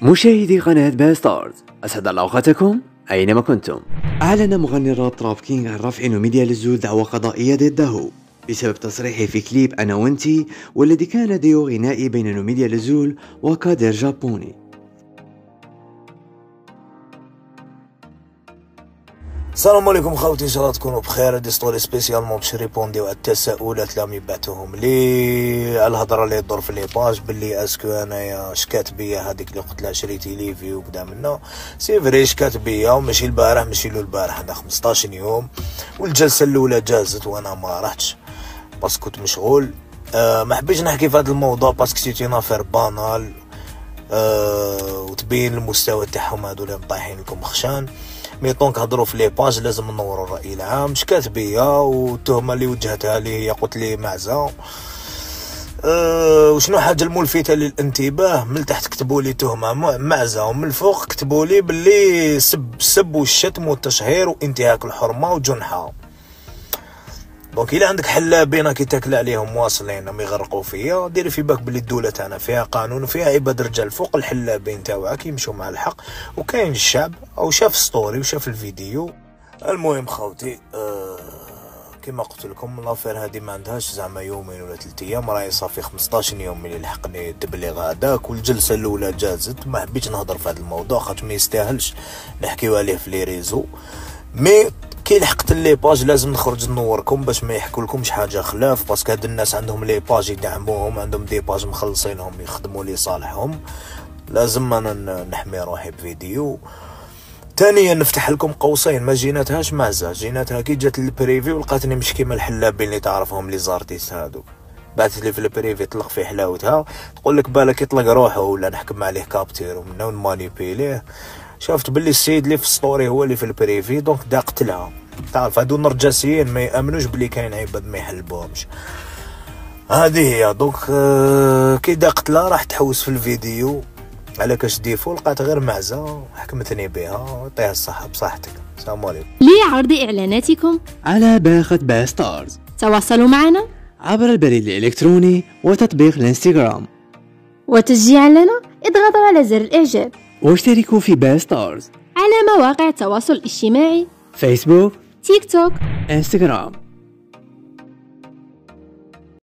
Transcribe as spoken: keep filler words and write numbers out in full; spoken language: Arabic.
مشاهدي قناة باستارز، أسعد الله أوقاتكم أينما كنتم. أعلن مغني الراب تراب كينج عن رفع نوميديا للزول دعوى قضائية ضده بسبب تصريحه في كليب أنا وانتي، والذي كان ديو غنائي بين نوميديا للزول وكادر جابوني. السلام عليكم خوتي، ان شاء الله تكونوا بخير. هادي ستوري سبيسيالمون باش ريبونديو على التساؤلات اللي بعتوهم لي على الهضره اللي تدور في لي باج باللي اسكو انايا شكات بيا هذيك اللي قلت لها شريتي ليفي وبدا منه. سي فري شكات بيا وماشي البارح ماشي لو البارح، هذا خمسطاش يوم والجلسه الاولى جازت وانا ما رحتش باسكو كنت مشغول. أه ما حبيتش نحكي في هذا الموضوع باسكو سيتي نافير بانال أه وتبين المستوى تاعهم هادو اللي طايحين لكم خشان. مي طونك هضروا في لي باج لازم نوروا الراي العام. شكات بيا والتهمه اللي وجهتها لي هي قلت لي معزه. أه وشنو حاجه الملفته للانتباه؟ من تحت كتبوا لي تهمه معزه ومن الفوق كتبوا لي باللي سب سب والشتم والتشهير وانتهاك الحرمه وجنحه. دونك الا عندك حلابين كي تاكل عليهم واصلين ما يغرقوا فيا، ديري في بالك بلي الدوله تاعنا فيها قانون وفيها عباد رجال فوق الحلابين تاعك يمشوا مع الحق، وكاين الشعب او شاف ستوري وشاف الفيديو. المهم خوتي أه كما قلت لكم لافير هذه ما عندهاش زعما يومين ولا ثلاث ايام، راهي صافي خمسطاش يوم من اللي لحقني التبليغ هذاك والجلسه الاولى جازت. ما حبيتش نهضر في هذا الموضوع خاطر ما يستاهلش نحكيو عليه في لي ريزو. مي كي لحقت لي باج لازم نخرج نوركم باش ما يحكوا لكمش حاجه خلاف، باسكو هاد الناس عندهم لي باج يدعموهم، عندهم دي باج مخلصينهم يخدموا لي صالحهم. لازم انا نحمي روحي بفيديو. ثانيا نفتح لكم قوسين، ما جيناتهاش معزه، جيناتها كي جات للبريفي ولقاتني مش كيما الحلابين اللي تعرفهم لي زارتيست هادو. بعثت لي في البريفي طلق في حلاوتها، تقول لك بالك يطلق روحه ولا نحكم عليه كابتير ومنه ونمانيبيليه. شافت باللي السيد اللي في السطوري هو اللي في البريفي، دونك داقت لها. تعرف هادو النرجاسيين ما يامنوش بلي كاين عباد ما يحلبوهمش. هذه هي دونك آه كي داقت لها راح تحوس في الفيديو على كاش ديفو، لقات غير معزه حكمتني بها. يعطيها الصحه بصحتك. السلام عليكم. لعرض اعلاناتكم على باقة باستارز تواصلوا معنا عبر البريد الإلكتروني وتطبيق الانستغرام، وتشجيعا لنا اضغطوا على زر الاعجاب واشتركوا في باستارز على مواقع التواصل الاجتماعي فيسبوك، تيك توك، انستغرام.